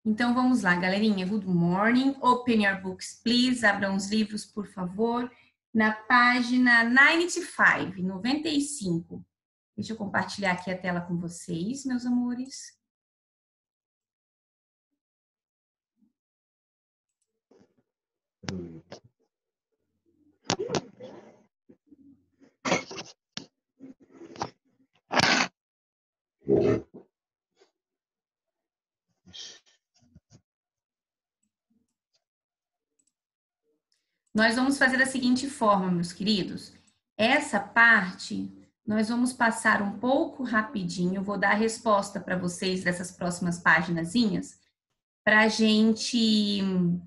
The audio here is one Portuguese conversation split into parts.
Então, vamos lá, galerinha. Good morning. Open your books, please. Abram os livros, por favor. Na página 95, 95. Deixa eu compartilhar aqui a tela com vocês, meus amores. Nós vamos fazer da seguinte forma, meus queridos. Essa parte, nós vamos passar um pouco rapidinho. Eu vou dar a resposta para vocês dessas próximas paginazinhas, para a gente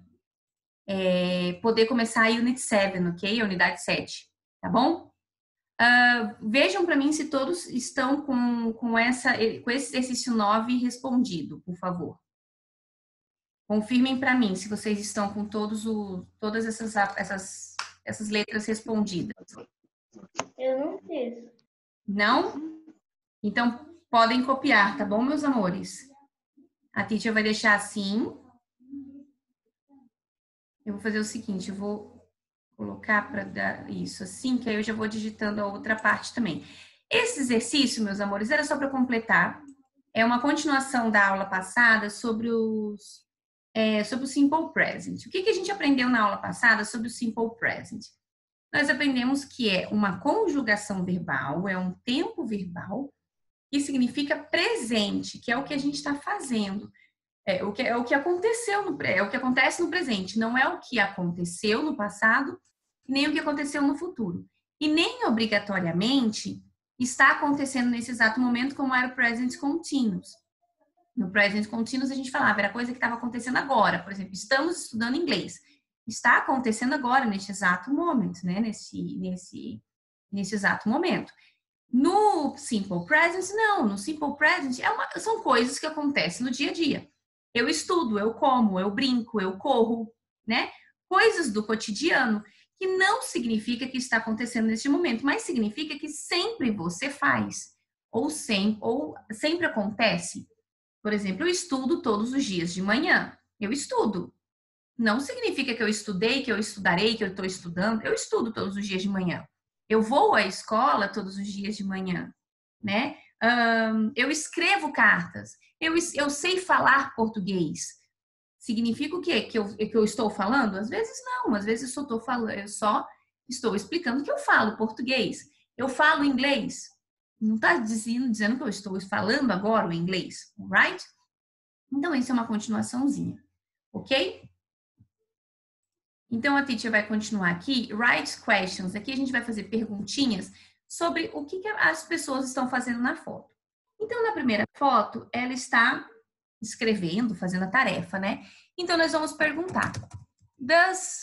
poder começar a Unit 7, ok? A unidade 7, tá bom? Vejam para mim se todos estão com esse exercício 9 respondido, por favor. Confirmem para mim se vocês estão com todas essas letras respondidas. Eu não fiz. Não? Então, podem copiar, tá bom, meus amores? A teacher vai deixar assim. Eu vou fazer o seguinte, eu vou colocar para dar isso assim, que aí eu já vou digitando a outra parte também. Esse exercício, meus amores, era só para completar. É uma continuação da aula passada sobre o Simple Present. O que a gente aprendeu na aula passada sobre o Simple Present? Nós aprendemos que é uma conjugação verbal, é um tempo verbal, que significa presente, que é o que a gente está fazendo. É o que aconteceu é o que acontece no presente, não é o que aconteceu no passado, nem o que aconteceu no futuro. E nem obrigatoriamente está acontecendo nesse exato momento, como era o present continuous. No present continuous a gente falava, era coisa que estava acontecendo agora. Por exemplo, estamos estudando inglês. Está acontecendo agora, neste exato momento, né? Nesse exato momento. No Simple Present, não. No Simple Present, são coisas que acontecem no dia a dia. Eu estudo, eu como, eu brinco, eu corro, né? Coisas do cotidiano, que não significa que está acontecendo neste momento, mas significa que sempre você faz, ou sempre acontece. Por exemplo, eu estudo todos os dias de manhã. Eu estudo. Não significa que eu estudei, que eu estudarei, que eu estou estudando. Eu estudo todos os dias de manhã. Eu vou à escola todos os dias de manhã, né? Eu escrevo cartas. Eu sei falar português. Significa o quê? Que eu estou falando? Às vezes não. Às vezes eu só estou explicando que eu falo português. Eu falo inglês. Não está dizendo que eu estou falando agora o inglês, right? Então, isso é uma continuaçãozinha, ok? Então, a teacher vai continuar aqui. Write questions. Aqui a gente vai fazer perguntinhas sobre o que as pessoas estão fazendo na foto. Então, na primeira foto, ela está escrevendo, fazendo a tarefa, né? Então, nós vamos perguntar. Does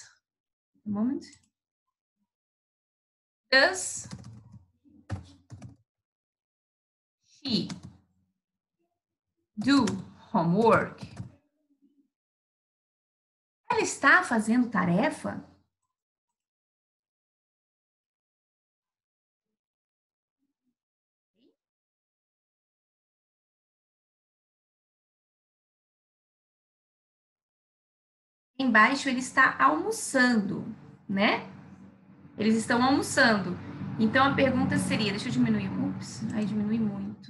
she do homework? Ela está fazendo tarefa? Embaixo ele está almoçando, né? Eles estão almoçando. Então a pergunta seria, deixa eu diminuir. Ups, aí diminui muito.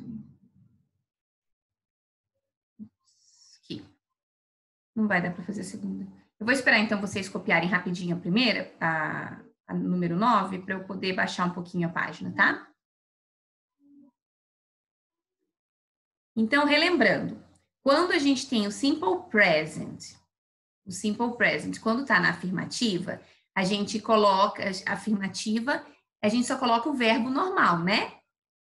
Aqui. Não vai dar para fazer a segunda. Eu vou esperar então vocês copiarem rapidinho a primeira, a número 9, para eu poder baixar um pouquinho a página, tá? Então, relembrando, quando a gente tem o Simple Present, quando está na afirmativa, a gente coloca a afirmativa, a gente só coloca o verbo normal, né?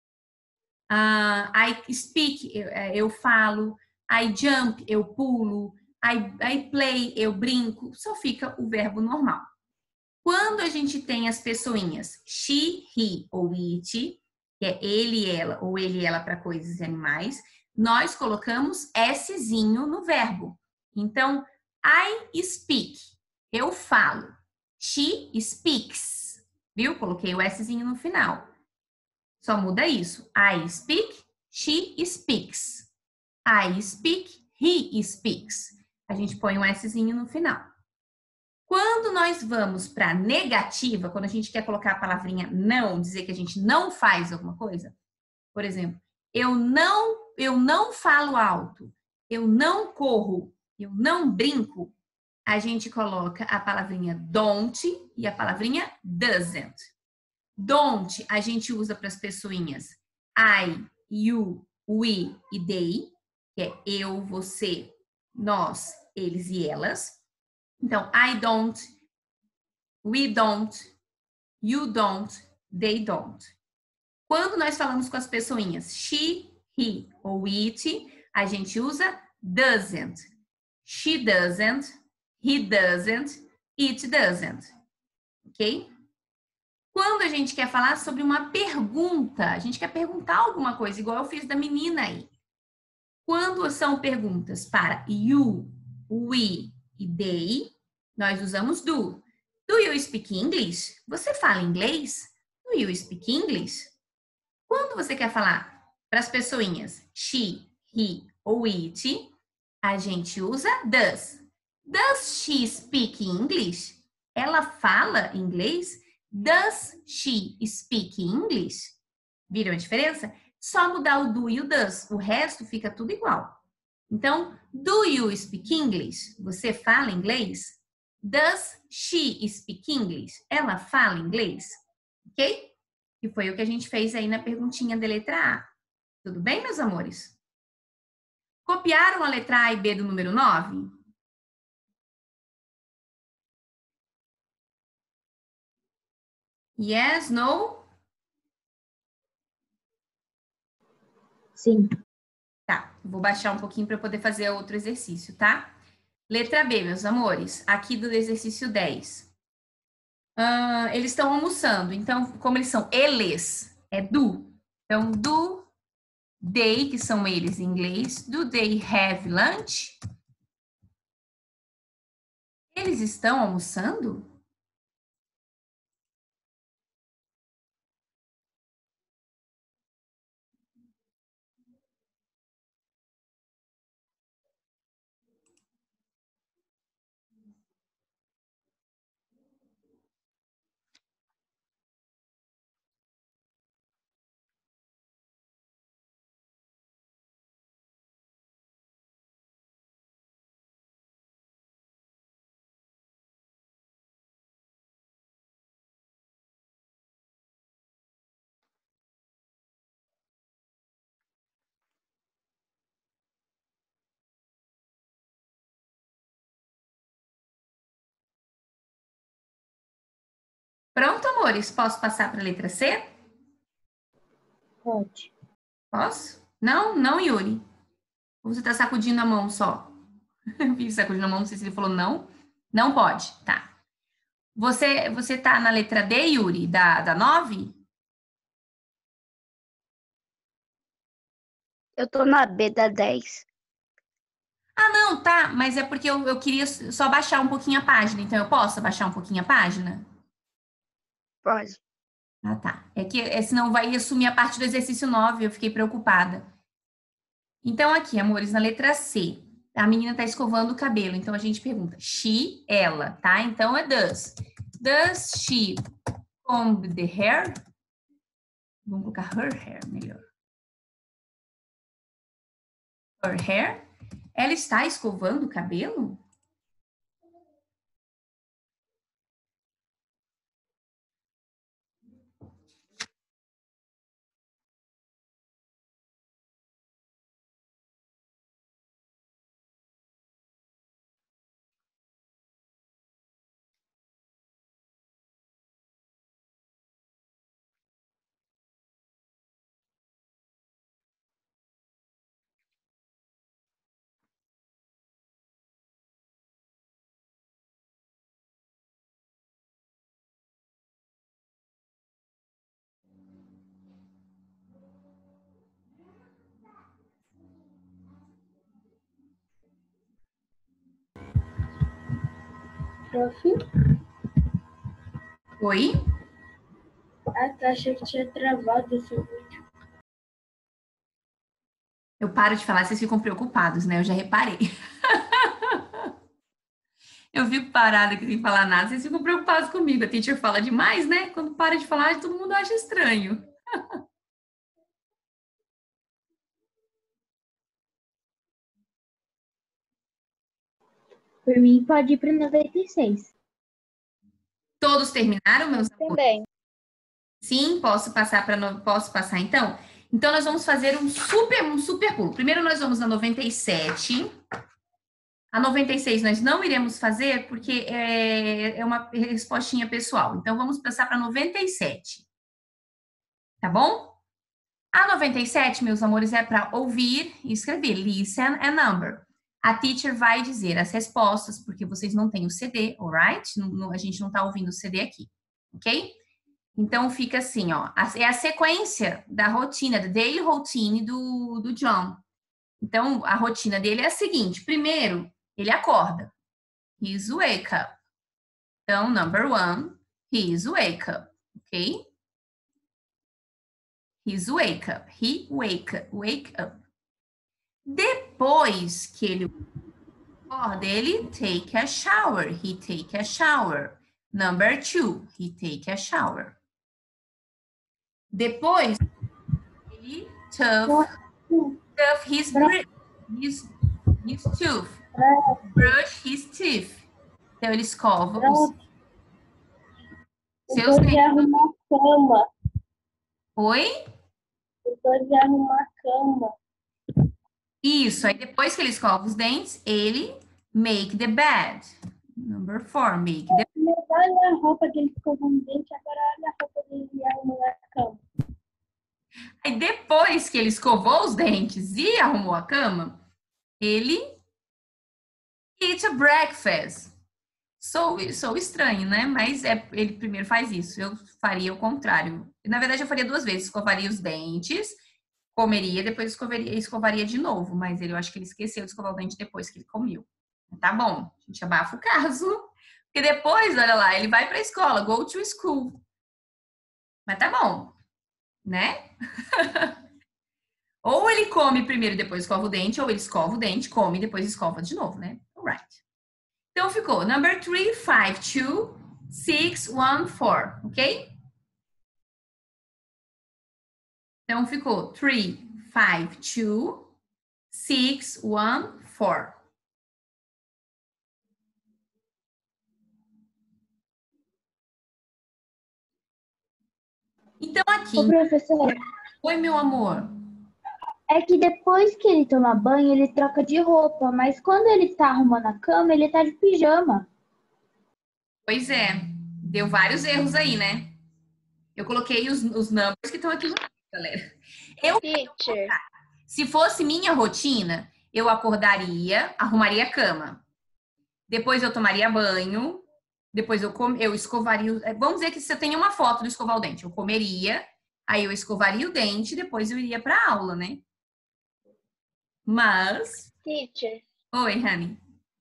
I speak, eu falo. I jump, eu pulo. I play, eu brinco. Só fica o verbo normal. Quando a gente tem as pessoinhas she, he ou it, que é ele, ela, ou ele, ela para coisas e animais, nós colocamos Szinho no verbo. Então, I speak, eu falo. She speaks, viu? Coloquei o Szinho no final. Só muda isso. I speak, she speaks. I speak, he speaks. a gente põe um Szinho no final. Quando nós vamos para negativa, quando a gente quer colocar a palavrinha não, dizer que a gente não faz alguma coisa, por exemplo, eu não falo alto, eu não corro, eu não brinco, a gente coloca a palavrinha don't e a palavrinha doesn't. Don't a gente usa para as pessoinhas I, you, we e they, que é eu, você, nós, eles e elas. Então, I don't, we don't, you don't, they don't. Quando nós falamos com as pessoinhas she, he ou it, a gente usa doesn't. She doesn't, he doesn't, it doesn't. Ok? Quando a gente quer falar sobre uma pergunta, a gente quer perguntar alguma coisa, igual eu fiz da menina aí. Quando são perguntas para you, we e they, nós usamos do. Do you speak English? Você fala inglês? Do you speak English? Quando você quer falar para as pessoinhas she, he ou it, a gente usa does. Does she speak English? Ela fala inglês? Does she speak English? Viram a diferença? Só mudar o do e o does. O resto fica tudo igual. Então, do you speak English? Você fala inglês? Does she speak English? Ela fala inglês? Ok? Que foi o que a gente fez aí na perguntinha da letra A. Tudo bem, meus amores? Copiaram a letra A e B do número 9? Yes, no? Sim. Tá, vou baixar um pouquinho para poder fazer outro exercício, tá? Letra B, meus amores, aqui do exercício 10. Eles estão almoçando, então, como eles são eles, é do. Então, do they, que são eles em inglês, do they have lunch? Eles estão almoçando? Pronto, amores? Posso passar para a letra C? Pode. Posso? Não? Não, Yuri? Ou você está sacudindo a mão só? Vi sacudindo a mão, não sei se ele falou não. Não pode, tá. Você tá na letra D, Yuri, da 9? Eu tô na B da 10. Ah, não, tá, mas é porque eu queria só baixar um pouquinho a página, então eu posso baixar um pouquinho a página? Pode. Ah, tá. É que senão vai assumir a parte do exercício 9, eu fiquei preocupada. Então, aqui, amores, na letra C, a menina tá escovando o cabelo, então a gente pergunta, she, ela, tá? Então é does. Does she comb the hair? Vamos colocar her hair, melhor. Her hair? Ela está escovando o cabelo? Prof, Oi? a taxa que tinha travado esse vídeo. Eu paro de falar, vocês ficam preocupados, né? Eu já reparei. Eu fico parada aqui sem falar nada, vocês ficam preocupados comigo. A teacher fala demais, né? Quando para de falar, todo mundo acha estranho. Por mim, pode ir para 96. Todos terminaram, meus amores? Também. Sim, posso passar então? Então nós vamos fazer um super pulo. Primeiro nós vamos na 97. A 96 nós não iremos fazer porque é uma respostinha pessoal. Então vamos passar para 97. Tá bom? A 97, meus amores, é para ouvir e escrever. Listen and number. A teacher vai dizer as respostas, porque vocês não têm o CD, alright? A gente não está ouvindo o CD aqui, ok? Então fica assim, ó. É a sequência da rotina, da daily routine do John. Então a rotina dele é a seguinte: primeiro, ele acorda. He's wake up. Então, number one, he's wake up, ok? He's wake up. He wake up. Depois que ele acorda, ele take a shower. He take a shower. Number two, he take a shower. Depois, ele tough his tooth. Brush his teeth. Então, ele escova os seus dentes. Arrumar a cama. Oi? Depois de arrumar a cama. Isso. Aí, depois que ele escova os dentes, ele make the bed. Number four, make the bed. Olha a roupa que ele escovou os dentes, agora olha a roupa dele arrumando a cama. Aí, depois que ele escovou os dentes e arrumou a cama, ele eat a breakfast. Sou estranho, né? Mas ele primeiro faz isso. Eu faria o contrário. Na verdade, eu faria duas vezes. Escovaria os dentes, comeria, depois escovaria de novo. Mas eu acho que ele esqueceu de escovar o dente depois que ele comeu. Tá bom, a gente abafa o caso. Porque depois, olha lá, ele vai pra escola, go to school. Mas tá bom, né? Ou ele come primeiro e depois escova o dente, ou ele escova o dente, come e depois escova de novo, né? Alright. Então ficou number 3, 5, 2, 6, 1, 4, ok? Então ficou 3, 5, 2, 6, 1, 4. Então aqui. Ô, professora. Oi, meu amor. É que depois que ele toma banho, ele troca de roupa, mas quando ele tá arrumando a cama, ele tá de pijama. Pois é, deu vários erros aí, né? Eu coloquei os numbers que estão aqui no galera. Teacher. Se fosse minha rotina, eu acordaria, arrumaria a cama. Depois eu tomaria banho. Depois eu escovaria. Vamos dizer que se eu tenho uma foto do escovar o dente, eu comeria, aí eu escovaria o dente, depois eu iria para aula, né? Mas. Teacher. Oi, honey.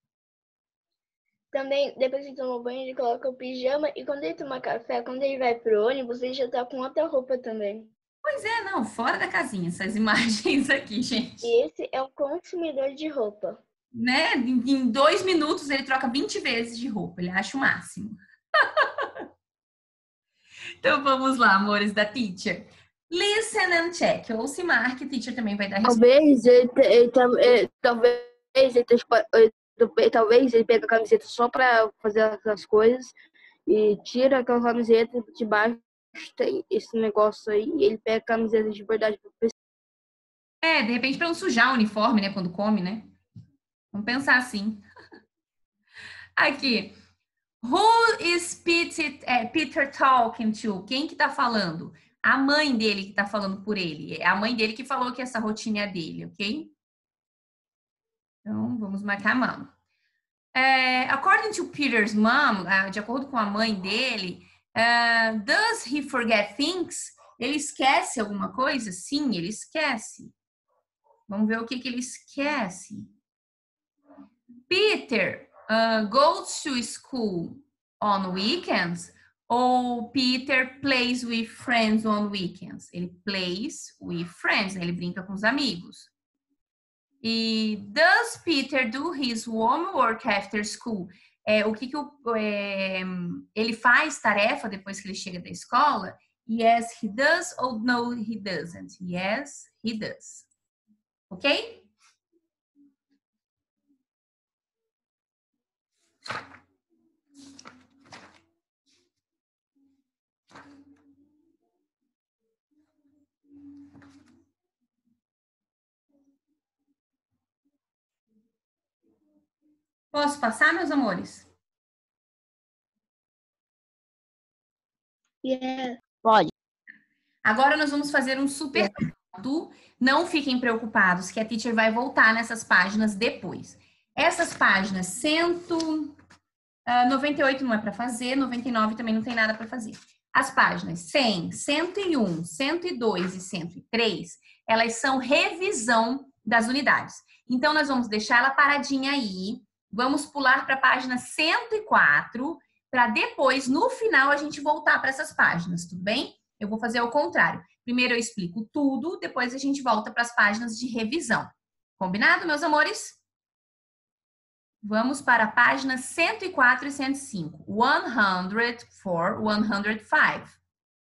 Também, depois que toma banho, ele coloca o pijama e quando ele toma café, quando ele vai pro ônibus, ele já tá com outra roupa também. Pois é, não, fora da casinha, essas imagens aqui, gente. E esse é um consumidor de roupa. Né? Em 2 minutos ele troca 20 vezes de roupa, ele acha o máximo. Então vamos lá, amores da teacher. Listen and check. Ouça e marque, teacher também vai dar resposta. Talvez ele pegue a camiseta só para fazer as coisas e tira aquela camiseta de baixo, tem esse negócio aí, e ele pega a camiseta de verdade para de repente para não sujar o uniforme, né, quando come, né? Vamos pensar assim. Aqui. Who is Peter talking to? Quem que tá falando? A mãe dele que tá falando por ele. É a mãe dele que falou que essa rotina é dele, ok? Então, vamos marcar a mão. According to Peter's mom, de acordo com a mãe dele, does he forget things? Ele esquece alguma coisa? Sim, ele esquece. Vamos ver o que ele esquece. Peter goes to school on weekends ou Peter plays with friends on weekends? Ele plays with friends, né? Ele brinca com os amigos. E does Peter do his homework after school? ele faz tarefa depois que ele chega da escola. Yes, he does ou no, he doesn't? Yes, he does. Ok? Posso passar, meus amores? Yes. Pode. Agora nós vamos fazer um super salto. Não fiquem preocupados que a teacher vai voltar nessas páginas depois. Essas páginas 198 não é para fazer, 99 também não tem nada para fazer. As páginas 100, 101, 102 e 103, elas são revisão das unidades. Então, nós vamos deixar ela paradinha aí. Vamos pular para a página 104, para depois, no final, a gente voltar para essas páginas, tudo bem? Eu vou fazer ao contrário. Primeiro eu explico tudo, depois a gente volta para as páginas de revisão. Combinado, meus amores? Vamos para a página 104 e 105. 104, 105.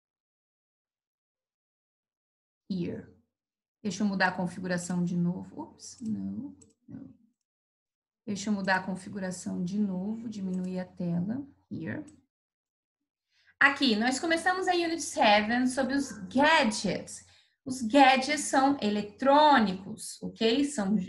Here. Deixa eu mudar a configuração de novo. Ups, não. Deixa eu mudar a configuração de novo, diminuir a tela. Here. Aqui, nós começamos a Unit 7 sobre os gadgets. Os gadgets são eletrônicos, ok?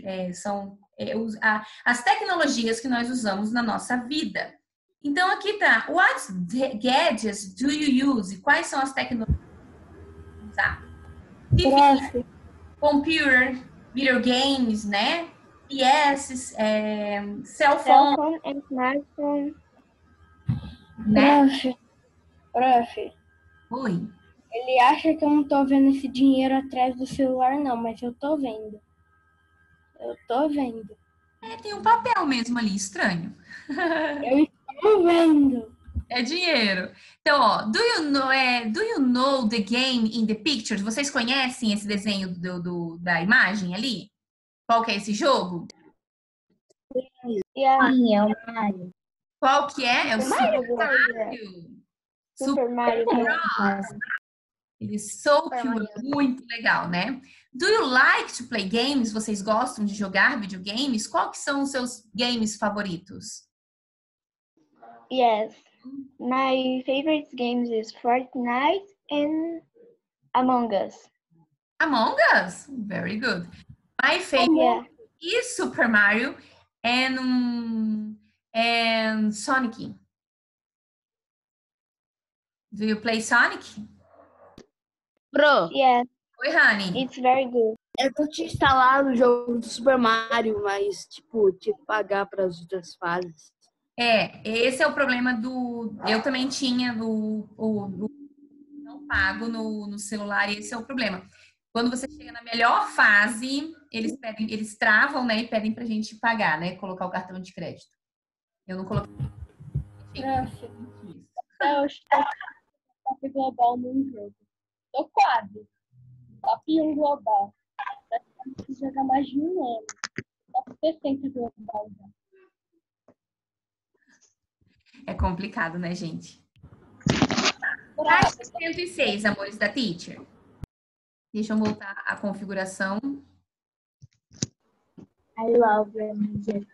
As tecnologias que nós usamos na nossa vida. Então, aqui tá. What gadgets do you use? Quais são as tecnologias que usar? TV, computer, videogames, né? PS, cell phone. Cell phone and smartphone. Né? Prof, Oi. ele acha que eu não tô vendo esse dinheiro atrás do celular, não, mas eu tô vendo. Eu tô vendo. Tem um papel mesmo ali, estranho. Eu estou vendo. É dinheiro. Então, ó, do you know the game in the pictures? Vocês conhecem esse desenho da imagem ali? Qual que é esse jogo? Yeah. Sim, é o Mario. Qual que é? É o Super Mario. Mario. Super Mario. Ele so Super cute, Mario. muito legal, né? Do you like to play games? Vocês gostam de jogar videogames? Qual que são os seus games favoritos? Yes. My favorite games is Fortnite and Among Us. Among Us? Very good. My favorite Yeah. is Super Mario and Sonic. Do you play Sonic? Pro, Yes, Oi, Rani. it's very good. eu tô te instalando o jogo do Super Mario, mas, tipo, tinha que pagar para as outras fases. Esse é o problema do... Eu também tinha o não pago no celular, e esse é o problema. Quando você chega na melhor fase, eles travam, né, e pedem pra gente pagar, né, colocar o cartão de crédito. Eu não coloquei. Prof, eu estou top global num jogo. Tô quase. Top 1 global. Preciso jogar mais de um ano. Top 60 global já. É complicado, né, gente? Prof, Página 106, amores da teacher. Deixa eu voltar a configuração. I love them.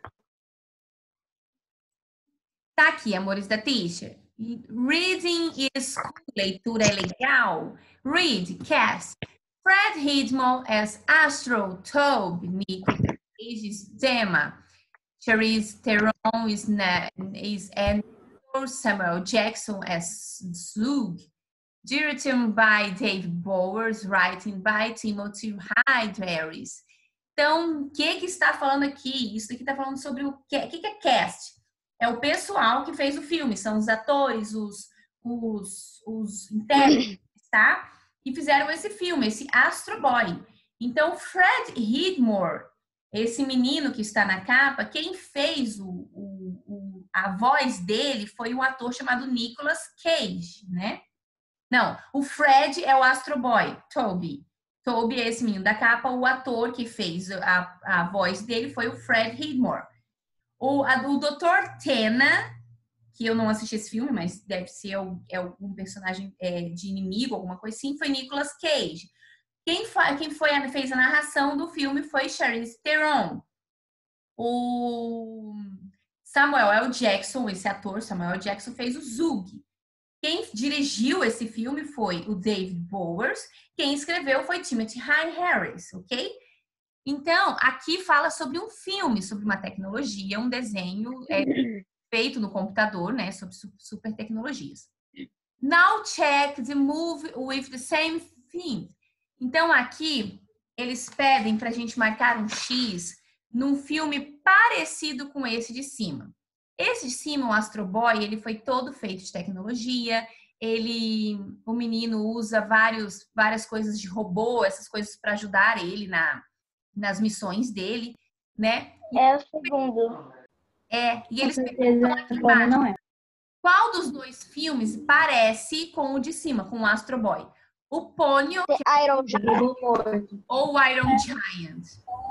Tá aqui, amores da teacher. Reading is cool. Leitura é legal. Read, cast. Fred Hidmore as Astro, Toby, Nico, Aegis, Dema. Charisse Theron is Andrew, Samuel Jackson as Slug. Directed by Dave Bowers, writing by Timothy Harris. Então, o que está falando aqui? Isso aqui está falando sobre o que é cast. É o pessoal que fez o filme, são os atores, os intérpretes, tá? Que fizeram esse filme, esse Astro Boy. Então, Fred Hidmore, esse menino que está na capa, quem fez a voz dele foi um ator chamado Nicolas Cage, né? Não, o Fred é o Astro Boy, Toby. Toby é esse menino da capa, o ator que fez a voz dele foi o Fred Hidmore. O Dr. Tena que eu não assisti esse filme, mas deve ser algum personagem de inimigo, alguma coisa assim, foi Nicolas Cage. Quem fez a narração do filme foi Charlize Theron. O Samuel L. Jackson, esse ator, Samuel L. Jackson, fez o Zug. Quem dirigiu esse filme foi o David Bowers. Quem escreveu foi Timothy Harris, ok? Então, aqui fala sobre um filme, sobre uma tecnologia, um desenho feito no computador, né? Sobre super tecnologias. Now check the movie with the same thing. Então, aqui, eles pedem para a gente marcar um X num filme parecido com esse de cima. Esse de cima, o Astro Boy, ele foi todo feito de tecnologia. O menino usa várias coisas de robô, essas coisas para ajudar ele nas missões dele, né? É o segundo. E eles perguntam aqui embaixo, não é. qual dos dois filmes parece com o de cima, com o Astro Boy? O Ponyo Iron Giant. ou o Iron Giant?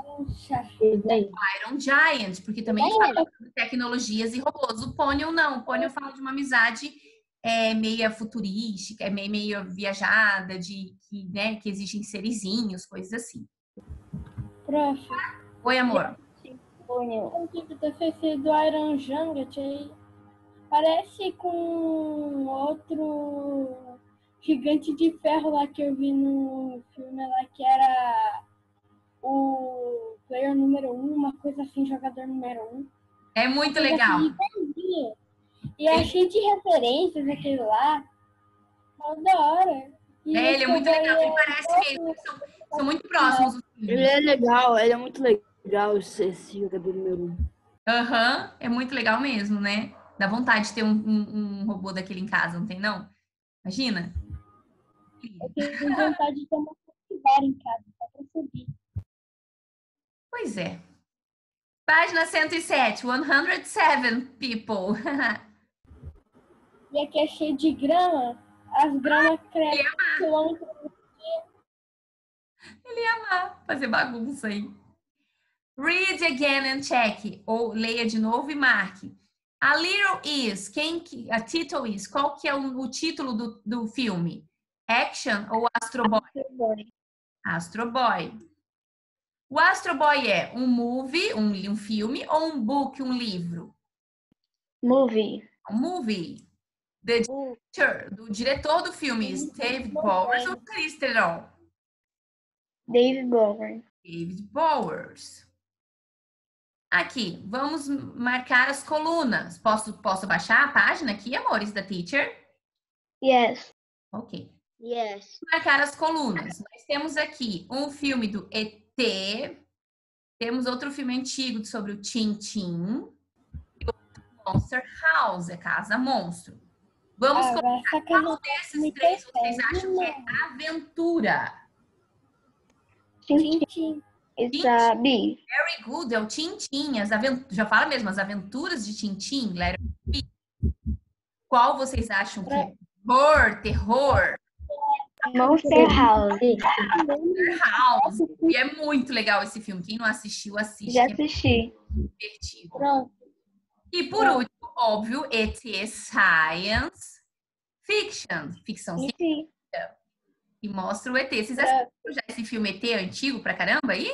Iron Giant, porque também fala de tecnologias e robôs. O Ponyo não. O Ponyo fala de uma amizade meio futurística, meio viajada, que existem serizinhos, coisas assim. Prof. Oi, amor. O tipo da CC do Iron Giant aí parece com outro gigante de ferro lá que eu vi no filme lá, que era o player número 1, uma coisa assim, jogador número 1. É muito legal. Assim, e achei de referências aquele lá. Mas da hora. Ele é muito legal. Ele parece mesmo. São muito próximos os filmes. Ele é legal, ele é muito legal esse jogador número 1. Aham, é muito legal mesmo, né? Dá vontade de ter um robô daquele em casa, não tem não? Imagina? Eu tenho vontade de ter uma capivara em casa, só pra subir. Pois é. Página 107, 107 people. E aqui é cheio de grama, as gramas crescem quilômetros. Ele ia amar fazer bagunça aí. Read again and check. Ou leia de novo e marque. A Little Is, a Title Is, qual que é o título do filme? Action ou Astro Boy? Astro Boy. O Astro Boy é um movie, um filme, ou um book, um livro? Movie. Um movie. Do diretor do filme, David Bowers ou Charlize Theron? David Bowers. David Bowers. Aqui, vamos marcar as colunas. Posso baixar a página aqui, amores da teacher? Yes. Ok. Yes. Marcar as colunas. Nós temos aqui um filme do ET. Temos outro filme antigo sobre o Tintin. E outro Monster House, a Casa Monstro. Vamos colocar qual desses três vocês acham que é aventura? Tintin. It's a bee. Very good, é o Tintin. Já fala mesmo, as aventuras de Tintin. Qual vocês acham que é? Terror. Monster House. Monster House. E é muito legal esse filme. Quem não assistiu, assiste. Já assisti. Divertido. Pronto. E por último, óbvio, ET Science Fiction. Ficção científica. E mostra o ET. Vocês assistiram já esse filme ET antigo pra caramba aí?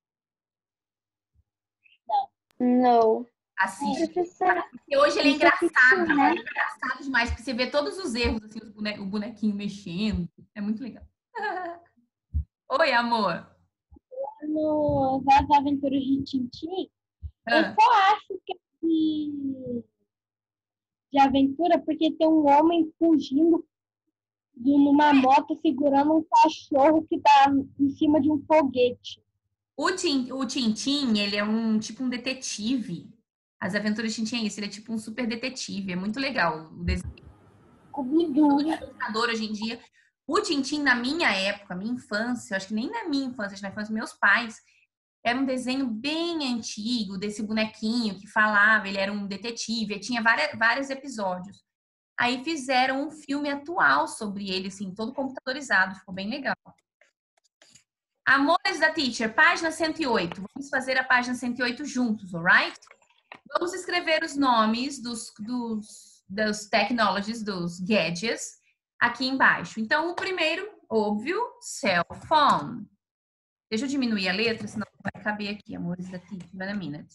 Não. Assiste. Porque hoje ele é engraçado. É engraçado demais, porque você vê todos os erros, assim, o bonequinho mexendo. É muito legal. Oi, amor. No As Aventuras de Tintin, eu só acho que é de aventura porque tem um homem fugindo numa moto segurando um cachorro que tá em cima de um foguete. O Tintin, ele é um detetive. As Aventuras de Tintin é isso, ele é tipo um super detetive. É muito legal o desenho. Computador hoje em dia. O Tintin, na minha época, minha infância, eu acho que nem na minha infância, acho que na infância dos meus pais, era um desenho bem antigo, desse bonequinho que falava, ele era um detetive, ele tinha vários episódios. Aí fizeram um filme atual sobre ele, assim, todo computadorizado, ficou bem legal. Amores da Teacher, página 108. Vamos fazer a página 108 juntos, alright? Vamos escrever os nomes dos technologies, dos gadgets, aqui embaixo. Então, o primeiro, óbvio, cell phone. Deixa eu diminuir a letra, senão não vai caber aqui, amores da Teach in a minute.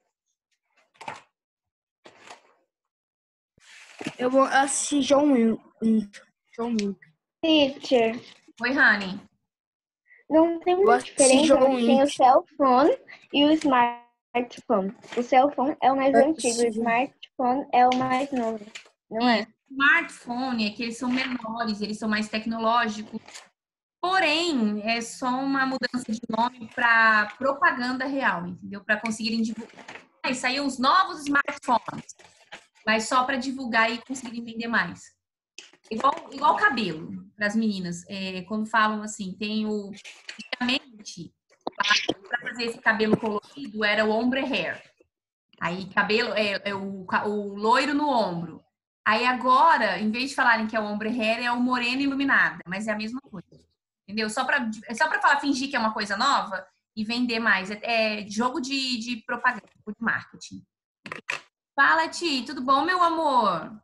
Eu vou assistir John Wick. Teacher, Oi, Honey. não tem Eu muita assisti diferença, John mas tem o Wick. cell phone e o smartphone. O cell phone é o mais antigo, o smartphone é o mais novo, não é? Smartphone é que eles são menores, eles são mais tecnológicos. Porém, é só uma mudança de nome para propaganda real, entendeu? Para conseguirem divulgar. Aí saíram os novos smartphones, mas só para divulgar e conseguirem vender mais. Igual cabelo, para as meninas. Quando falam assim, tem o. Antigamente, para fazer esse cabelo colorido, era o ombre hair. Aí, cabelo, o loiro no ombro. Aí, agora, em vez de falarem que é o ombre hair, é o morena iluminada. Mas é a mesma coisa. Entendeu? É só para falar, fingir que é uma coisa nova e vender mais. É jogo de propaganda, de marketing. Fala, Ti, tudo bom, meu amor?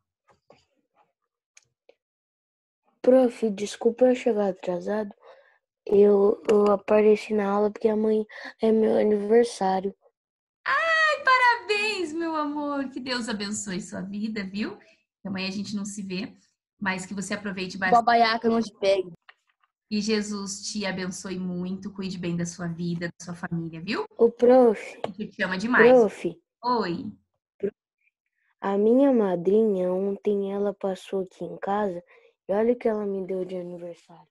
Prof, desculpa eu chegar atrasado. Eu apareci na aula porque amanhã é meu aniversário. Parabéns, meu amor. Que Deus abençoe sua vida, viu? Que amanhã a gente não se vê, mas que você aproveite bastante. Babaiaca não te pegue. E Jesus te abençoe muito, cuide bem da sua vida, da sua família, viu? Ô, prof, A gente te ama demais. prof, Oi. a minha madrinha ontem ela passou aqui em casa e olha o que ela me deu de aniversário.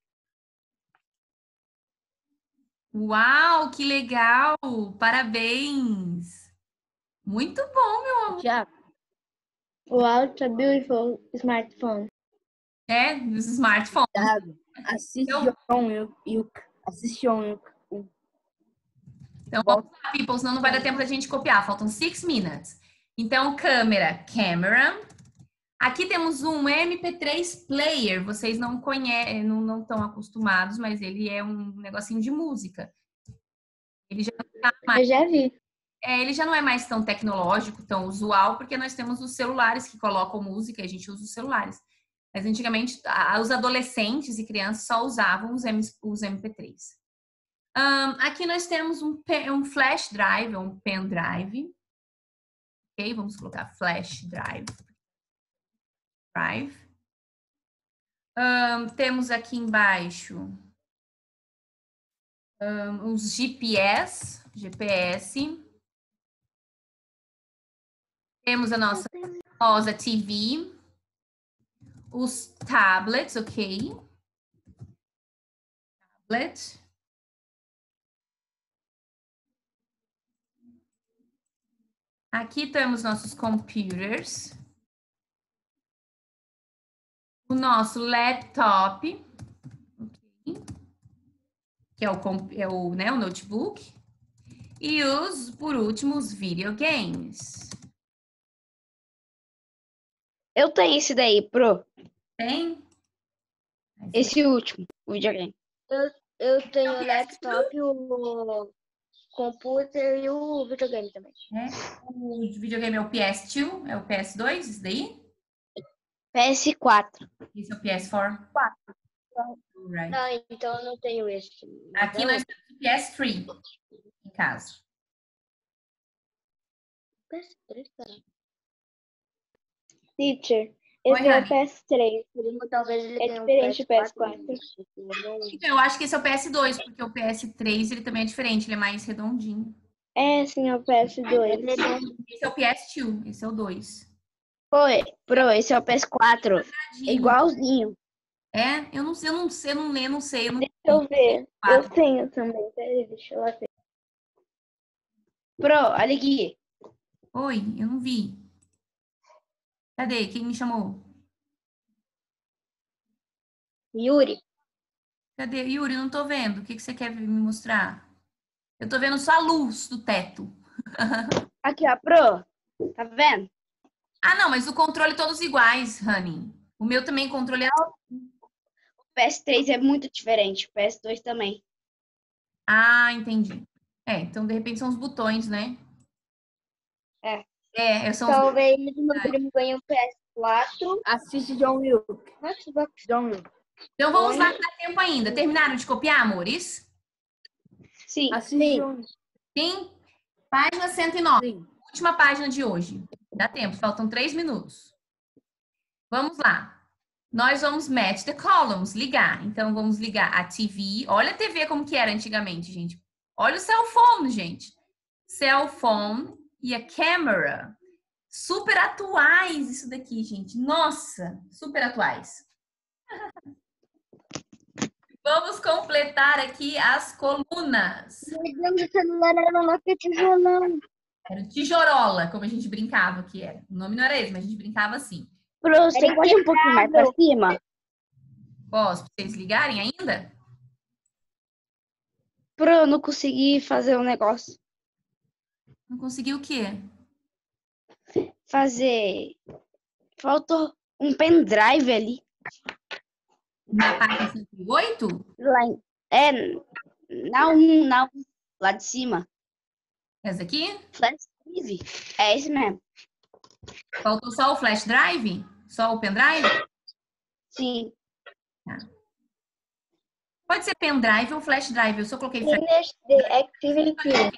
Uau, que legal! Parabéns! Muito bom, meu amor. Tiago, Wow, it's a beautiful smartphone. Os smartphones. Tiago, assiste John Wick. Assiste John Wick. Então, vamos lá, people, senão não vai dar tempo da gente copiar. Faltam 6 minutes. Então, câmera, camera. Aqui temos um MP3 player. Vocês não conhecem, não estão acostumados, mas ele é um negocinho de música. Ele já não tá mais, Eu já vi. ele já não é mais tão tecnológico, tão usual, porque nós temos os celulares que colocam música e a gente usa os celulares. Mas antigamente, os adolescentes e crianças só usavam os MP3. Aqui nós temos um flash drive, ou um pen drive. Ok? Vamos colocar flash drive. Temos aqui embaixo os GPS. Temos a nossa famosa TV. Os tablets, ok? Tablet. Aqui temos nossos computers. O nosso laptop, okay, que o notebook. E por último, os videogames. Eu tenho esse daí, Pro. Tem? Esse último, o videogame. Eu tenho o o laptop, o computer e o videogame também. O videogame é o PS2, é o PS2, isso daí? PS4. Esse é o PS4? 4. Right. Não, então eu não tenho esse. Aqui nós temos o PS3, em casa. PS3, cara. Teacher, Oi, esse é o Rani. PS3. Talvez ele É tenha um diferente do PS4. PS4. Então, eu acho que esse é o PS2, porque o PS3 ele também é diferente, ele é mais redondinho. É, sim, é o PS2. Esse é o PS2, esse é o 2. Oi, Pro, esse é o PS4. É igualzinho. Eu não sei, eu não sei. Deixa eu ver. Eu tenho também. Peraí, deixa eu lá ver. Pro, olha aqui. Oi, eu não vi. Cadê? Quem me chamou? Yuri. Cadê? Yuri, não tô vendo. O que você quer me mostrar? Eu tô vendo só a luz do teto. Aqui, ó, Pro. Tá vendo? Ah, não, mas o controle todos iguais, Honey. O meu também controle é... O PS3 é muito diferente. O PS2 também. Ah, entendi. Então de repente são os botões, né? É. Eu sou um... Talvez meu primo ganhe o PS4. Assiste John Wick. Xbox. John Wick. Então vamos lá, que dá tempo ainda. Terminaram de copiar, amores? Sim. Assiste John Wick. Sim? Página 109. Sim. Última página de hoje. Dá tempo, faltam 3 minutos. Vamos lá. Nós vamos match the columns, ligar. Então, vamos ligar a TV. Olha a TV como que era antigamente, gente. Olha o cell phone, gente. Cell phone e a camera. Super atuais isso daqui, gente. Nossa, super atuais. Vamos completar aqui as colunas. Meu Deus, o celular era lá que tijolão. Era o tijorola, como a gente brincava que era. O nome não era esse, mas a gente brincava assim. Pro, você pode ir um pouquinho mais pra cima? Posso, pra vocês ligarem ainda? Pro, eu não consegui fazer um negócio. Não conseguiu o quê? Fazer. Faltou um pendrive ali. Na página 108? Lá em... É, na 1, lá de cima. Essa aqui? Flash drive. É esse mesmo. Faltou só o flash drive? Só o pendrive? Sim. Pode ser pendrive ou flash drive. Eu só coloquei flash. Finish the activity.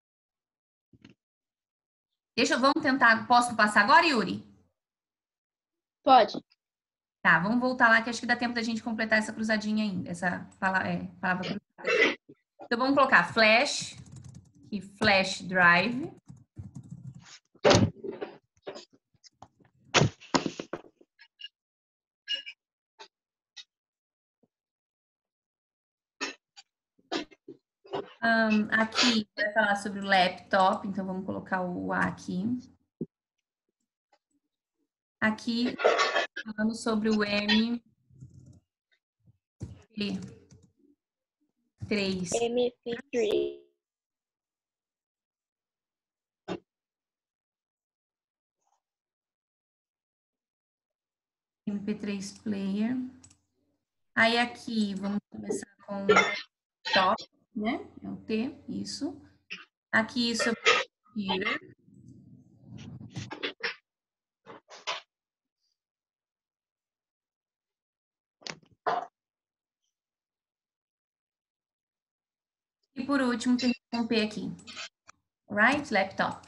Vamos tentar. Posso passar agora, Yuri? Pode. Tá, vamos voltar lá que acho que dá tempo da gente completar essa cruzadinha ainda. Essa palavra cruzada. Então vamos colocar flash e flash drive. Aqui vai falar sobre o laptop, então vamos colocar o A aqui. Aqui, falando sobre o MP3. MP3. MP3 player. Aí aqui, vamos começar com top, né? É o T, isso. Aqui sobre computer. E por último, tem um P aqui. Right? Laptop.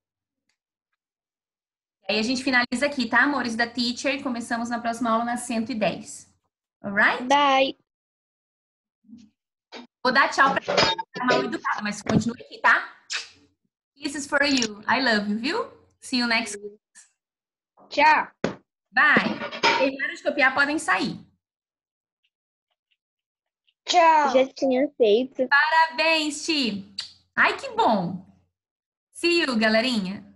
Aí a gente finaliza aqui, tá, amores da teacher? E começamos na próxima aula na 110. Alright? Bye. Vou dar tchau pra ficar mal educada, mas continue aqui, tá? This is for you. I love you, viu? See you next week. Tchau. Bye. Terminaram de copiar, podem sair. Tchau. Já tinha feito. Parabéns, Ti. Ai, que bom. See you, galerinha.